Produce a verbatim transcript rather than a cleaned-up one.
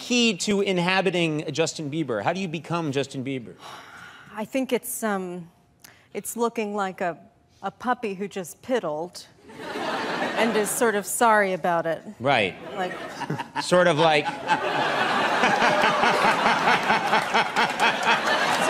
key to inhabiting Justin Bieber? How do you become Justin Bieber? I think it's, um, it's looking like a, a puppy who just piddled and is sort of sorry about it. Right. Like... Sort of like...